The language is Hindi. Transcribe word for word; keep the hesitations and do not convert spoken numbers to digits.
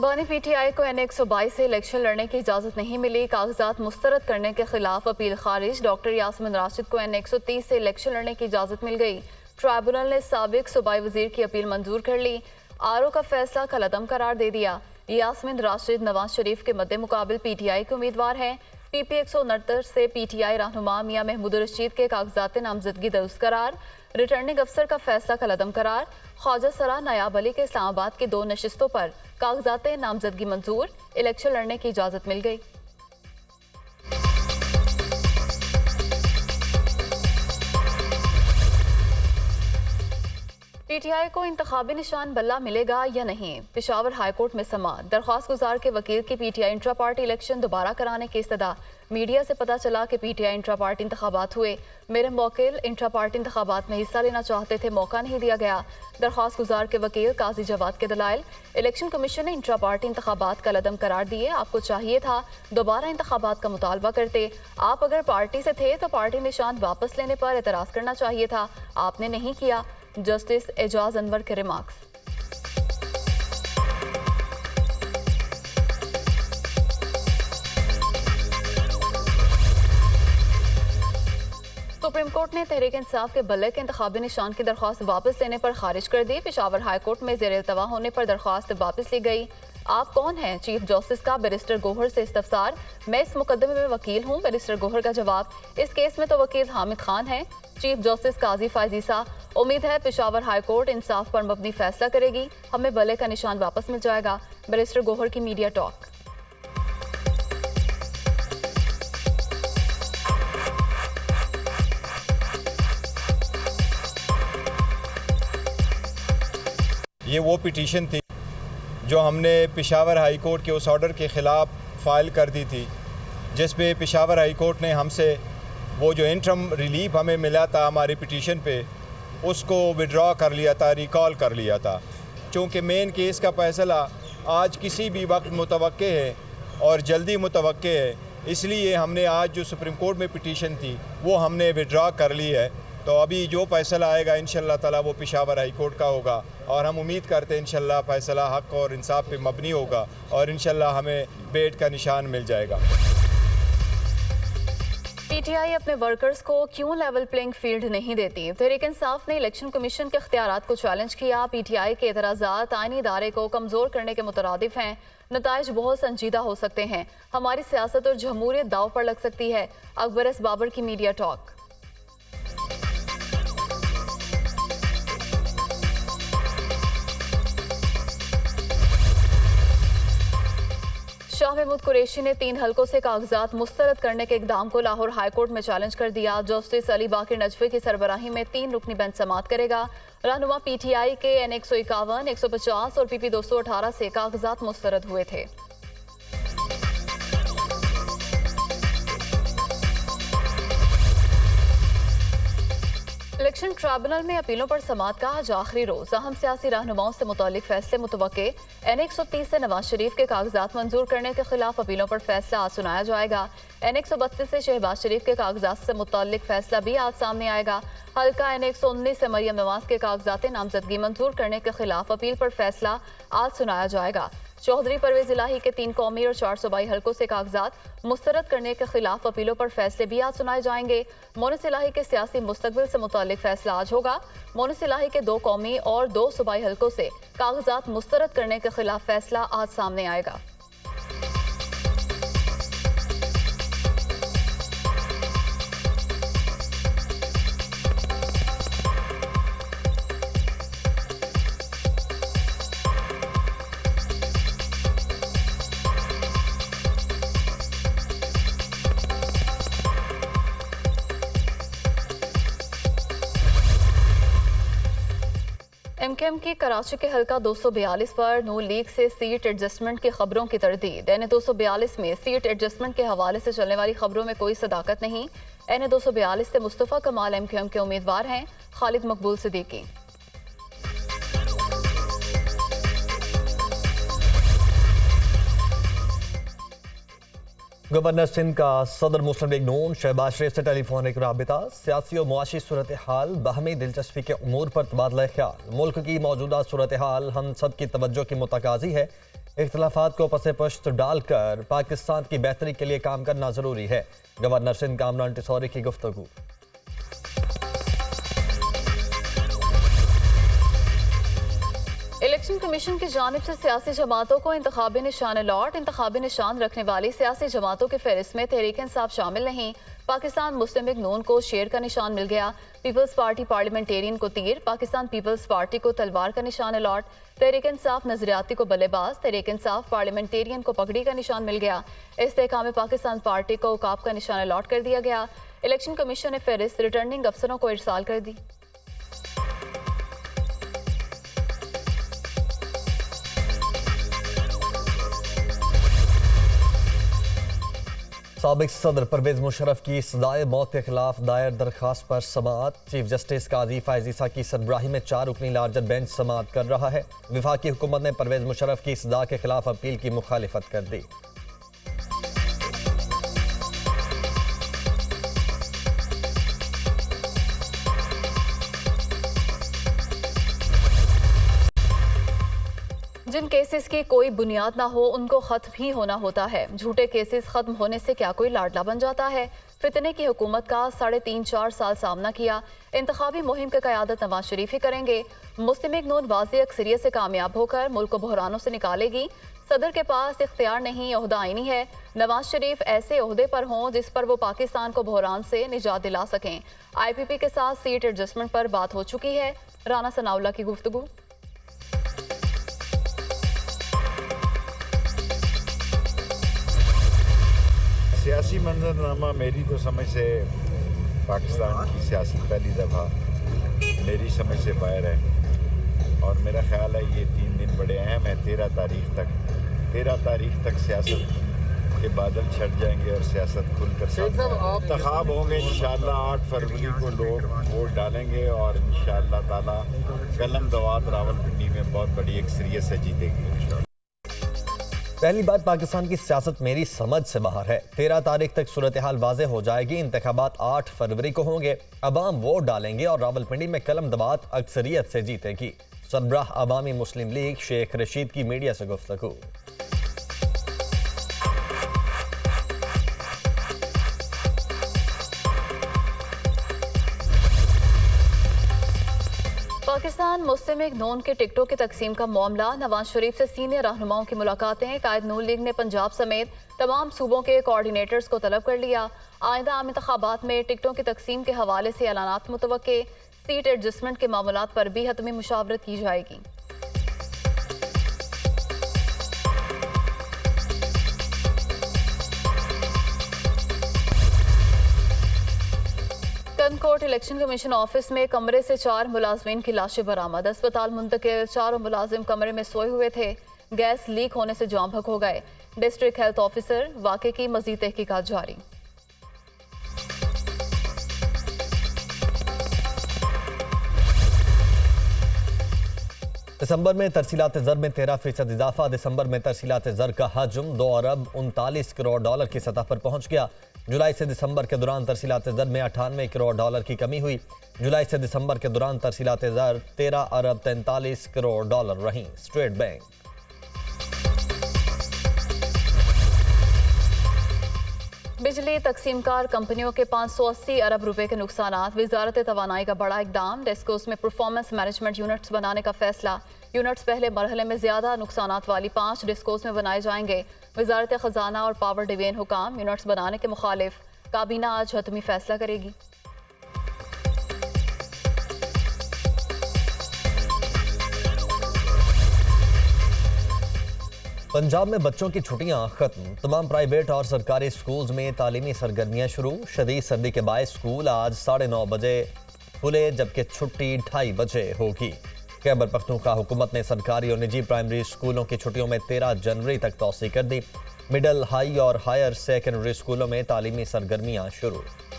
बानी पीटीआई को एन एक सौ बाईस से इलेक्शन लड़ने की इजाज़त नहीं मिली। कागजात मुस्तरद करने के खिलाफ अपील खारिज। डॉक्टर यास्मीन राशिद को एन एक सौ तीस से इलेक्शन लड़ने की इजाज़त मिल गई। ट्राइब्यूनल ने साबिक सूबाई वजीर की अपील मंजूर कर ली। आर ओ का फैसला कलअदम करार दे दिया। यास्मीन राशिद नवाज शरीफ के मद्दे मुकाबिल पीटीआई के उम्मीदवार हैं। पी पी एक सौ उनहत्तर से पीटीआई रहनुमा मियां महमूद रशीद के कागजात नामजदगी दुरुस्त करार। रिटर्निंग अफसर का फैसला कलअदम करार। ख्वाजा सरा नायाब अली के इस्लामाबाद की दो नशिस्तों पर कागजात नामजदगी मंजूर। इलेक्शन लड़ने की इजाज़त मिल गई। पीटीआई को इंतखाबी निशान बल्ला मिलेगा या नहीं, पेशावर हाईकोर्ट में समाअत। दरख्वास्त गुजार के वकील की पीटीआई इंट्रा पार्टी इलेक्शन दोबारा कराने की इस्तदा। मीडिया से पता चला कि पीटीआई इंट्रा पार्टी इंतखाबात हुए। मेरे वकील इंट्रा पार्टी इंतखाबात में हिस्सा लेना चाहते थे, मौका नहीं दिया गया। दरख्वास्त गुजार के वकील काजी जवाद के दलाइल। इलेक्शन कमीशन ने इंट्रा पार्टी इंतखाबात कलअदम करार दिए। आपको चाहिए था दोबारा इंतखाबात का मुतालबा करते। आप अगर पार्टी से थे तो पार्टी निशान वापस लेने पर एतराज करना चाहिए था, आपने नहीं किया। जस्टिस एजाज अनवर के रिमार्क्स। सुप्रीम कोर्ट ने तहरीक इंसाफ के बल्ले के इंतखाबी निशान की दरख्वास्त वापस लेने पर खारिज कर दी। पेशावर हाईकोर्ट में ज़ेर इल्तवा होने पर दरख्वास्त वापस ली गई। आप कौन हैं? चीफ जस्टिस का बैरिस्टर गोहर से इस्तफसार। मैं इस मुकदमे में वकील हूँ। बैरिस्टर गोहर का जवाब, इस केस में तो वकील हामिद खान है। चीफ जस्टिस काजी फायजीसा, उम्मीद है पेशावर हाईकोर्ट इंसाफ पर मबनी फैसला करेगी, हमें बल्ले का निशान वापस मिल जाएगा। बैरिस्टर गोहर की मीडिया टॉक। ये वो पिटीशन थी जो हमने पेशावर हाई कोर्ट के उस ऑर्डर के ख़िलाफ़ फ़ाइल कर दी थी, जिस पे पेशावर हाई कोर्ट ने हमसे वो जो इंटरम रिलीफ हमें मिला था हमारी पिटीशन पे, उसको विड्रॉ कर लिया था, रिकॉल कर लिया था। चूँकि मेन केस का फ़ैसला आज किसी भी वक्त मुतवक्के है और जल्दी मुतवक्के है, इसलिए हमने आज जो सुप्रीम कोर्ट में पिटीशन थी वो हमने विड्रॉ कर ली है। तो अभी जो फ़ैसला आएगा इंशाअल्लाह ताला वो पेशावर हाई कोर्ट का होगा और हम उम्मीद करते हैं इंशाअल्लाह फ़ैसला हक़ और इंसाफ पे मबनी होगा और इंशाअल्लाह हमें बेट का निशान मिल जाएगा। पीटीआई अपने वर्कर्स को क्यों लेवल प्लेइंग फील्ड नहीं देती? तहरीक इंसाफ ने इलेक्शन कमीशन के इख्तियारात को चैलेंज किया। पीटीआई के एतराज़ात आईनी इदारे को कमज़ोर करने के मुतरादिफ हैं। नताइज बहुत संजीदा हो सकते हैं। हमारी सियासत और जमहूरियत दाव पर लग सकती है। अकबर एस बाबर की मीडिया टॉक। शाह महमूद कुरैशी ने तीन हलकों से कागजात मुस्तरद करने के इकदाम को लाहौर हाईकोर्ट में चैलेंज कर दिया। जस्टिस अली बाकिर नजफी की सरबराही में तीन रुकनी बेंच समाअत करेगा। रहनुमा पीटीआई के एन एक सौ इक्यावन, एक सौ पचास और पीपी दो सौ अठारह से कागजात मुस्तरद हुए थे। इलेक्शन ट्राइब्यूनल में अपीलों पर समाअत का आज आखिरी रोज। अहम सियासी रहनुमाओं से मुतालिक फैसले मुतवक्के। एन एक सौ तीस से नवाज शरीफ के कागजात मंजूर करने के खिलाफ अपीलों पर फैसला आज सुनाया जाएगा। एन एक सौ बत्तीस से शहबाज शरीफ के कागजात से मुतालिक फैसला भी आज सामने आएगा। हल्का एन एक सौ उन्नीस से मरियम नवाज के कागजात नामजदगी मंजूर करने के खिलाफ अपील पर फैसला आज सुनाया जाएगा। चौधरी परवेज इलाही के तीन कौमी और चार सूबाई हलकों से कागजात मुस्तरद करने के खिलाफ अपीलों पर फैसले भी आज सुनाए जाएंगे। मोनिस इलाही के सियासी मुस्तकबिल से मुतालिक फैसला आज होगा। मोनिस इलाही के दो कौमी और दो सूबाई हलकों से कागजात मुस्तरद करने के खिलाफ फैसला आज सामने आएगा। एम के एम की कराची के हल्का दो सौ बयालीस पर नून लीग से सीट एडजस्टमेंट की खबरों की तरदीद। एन ए दो सौ बयालीस में सीट एडजस्टमेंट के हवाले से चलने वाली खबरों में कोई सदाकत नहीं। एन ए दो सौ बयालीस से मुस्तफ़ा कमाल एम के एम के उम्मीदवार हैं। खालिद मकबूल सिद्दीकी। गवर्नर सिंध का सदर मुस्लिम लीग नून शहबाज शरीफ से टेलीफोनिक राबिता। सियासी और मुआशी सूरत हाल, बाहमी दिलचस्पी के उमूर पर तबादला ख्याल। मुल्क की मौजूदा सूरत हाल हम सब की तवज्जो की मुतकाजी है। इख्तलाफात को पसे पुश्त डालकर पाकिस्तान की बेहतरी के लिए काम करना जरूरी है। गवर्नर सिंध कामरान टिसौरी की गुफ्तगू। इलेक्शन कमीशन की जानिब से सियासी जमातों को इंतखाबी निशान अलॉट। इंतखाबी निशान रखने वाली सियासी जमातों की फहरिस्त में तहरीक इंसाफ शामिल नहीं। पाकिस्तान मुस्लिम लीग नून को शेर का निशान मिल गया। पीपल्स पार्टी पार्लियामेंटेरियन को तीर, पाकिस्तान पीपल्स पार्टी को तलवार का निशान अलॉट। तहरीक इंसाफ नजरियाती को बल्लेबाज, तहरीक इंसाफ पार्लियामेंटेरियन को पगड़ी का निशान मिल गया। इस्तेहकाम पाकिस्तान पार्टी को उकाब का निशान अलॉट कर दिया गया। इलेक्शन कमीशन ने फहरिस्त रिटर्निंग अफसरों को इरसाल कर दी। साबिक सदर परवेज मुशर्रफ की सजाए मौत के खिलाफ दायर दरखास्त पर समाअत। चीफ जस्टिस काजी फायज ईसा की सरबराही में चार रुकनी लार्जर बेंच समाअत कर रहा है। वफाकी हुकूमत ने परवेज मुशर्रफ की सजा के खिलाफ अपील की मुखालिफत कर दी। जिन केसेस की कोई बुनियाद ना हो उनको खत्म ही होना होता है। झूठे केसेस खत्म होने से क्या कोई लाडला बन जाता है? फितने की हुकूमत का साढ़े तीन चार साल सामना किया। इंतखाबी मुहिम की क़यादत नवाज शरीफ ही करेंगे। मुस्लिम लीग नून वाज़ेह अक्सरियत से कामयाब होकर मुल्क को बहरानों से निकालेगी। सदर के पास इख्तियार नहीं, ओहदा आईनी है। नवाज शरीफ ऐसे ओहदे पर हों जिस पर वो पाकिस्तान को बहरान से निजात दिला सकें। आई पी पी के साथ सीट एडजस्टमेंट पर बात हो चुकी है। राना सनाउल्ला की गुफ्तगू। सियासी मंजरनामा मेरी तो समझ से पाकिस्तान की सियासत पहली दफ़ा मेरी समझ से बाहर है और मेरा ख्याल है ये तीन दिन बड़े अहम हैं। तेरह तारीख तक तेरह तारीख तक सियासत के बादल छट जाएंगे और सियासत खुलकर इंतखाब होंगे। इंशाअल्लाह आठ फरवरी को लोग वोट डालेंगे और इंशाअल्लाह ताला कलम दवात रावलपिंडी में बहुत बड़ी अक्सरियत से जीतेगी। पहली बात, पाकिस्तान की सियासत मेरी समझ से बाहर है। तेरह तारीख तक सूरत हाल वाज़ेह हो जाएगी। इंतखाबात आठ फरवरी को होंगे। अवाम वोट डालेंगे और रावलपिंडी में कलम दबात अक्सरियत से जीतेगी। सरबराह अवामी मुस्लिम लीग शेख रशीद की मीडिया से गुफ्तगू। पाकिस्तान मुस्लिम लीग नून के टिकटों की तकसीम का मामला। नवाज शरीफ से सीनियर रहनुमाओं की मुलाकातें। कायद नून लीग ने पंजाब समेत तमाम सूबों के कोऑर्डिनेटर्स को तलब कर लिया। आइंदा आम इंतखाबात में टिकटों की तकसीम के हवाले से ऐलानात मुतवक्के। सीट एडजस्टमेंट के मामलात पर भी हतमी मुशावरत की जाएगी। कनकोट इलेक्शन कमीशन ऑफिस में कमरे से चार मुलाजमीन की लाशें बरामद। अस्पताल मुंतकिल। चारों मुलाजिम कमरे में सोए हुए थे। गैस लीक होने से जाम भग हो गए। डिस्ट्रिक्ट हेल्थ ऑफिसर वाक़े की मजीद तहकीकात जारी। दिसंबर में तरसीलात ज़र में तेरह फीसद इजाफा। दिसंबर में तरसीलात ज़र का हजम दो अरब उनतालीस करोड़ डॉलर की सतह पर पहुंच गया। जुलाई से दिसंबर के दौरान तरसीलात ज़र में अठानवे करोड़ डॉलर की कमी हुई। जुलाई से दिसंबर के दौरान तरसीलात ज़र तेरह अरब तैंतालीस करोड़ डॉलर रहीं। State bank. बिजली तकसीमकार कंपनियों के पाँच सौ अस्सी अरब रुपए के नुकसानात। वजारत तवानाई का बड़ा इकदाम। डेस्कोस में परफॉर्मेंस मैनेजमेंट यूनिट्स बनाने का फैसला। यूनिट्स पहले मरहले में ज्यादा नुकसानात वाली पाँच डिस्कोस में बनाए जाएंगे। वजारत खजाना और पावर डिवीजन हुकाम यूनिट्स बनाने के मुखालिफ। काबीना आज हतमी फैसला करेगी। पंजाब में बच्चों की छुट्टियां खत्म। तमाम प्राइवेट और सरकारी स्कूल्स में तालीमी सरगर्मियां शुरू। शदीद सर्दी के बायस स्कूल आज साढ़े नौ बजे खुले जबकि छुट्टी ढाई बजे होगी। खैबर पख्तूनख्वा हुकूमत ने सरकारी और निजी प्राइमरी स्कूलों की छुट्टियों में तेरह जनवरी तक तौसी कर दी। मिडल, हाई और हायर सेकेंडरी स्कूलों में तालीमी सरगर्मियां शुरू।